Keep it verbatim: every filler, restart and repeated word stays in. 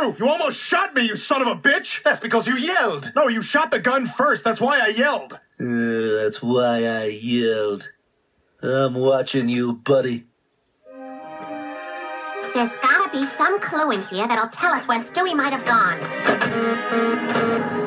true. You almost shot me, you son of a bitch. That's because you yelled. No, you shot the gun first. That's why I yelled. Uh, that's why I yelled. I'm watching you, buddy. There's gotta be some clue in here that'll tell us where Stewie might have gone.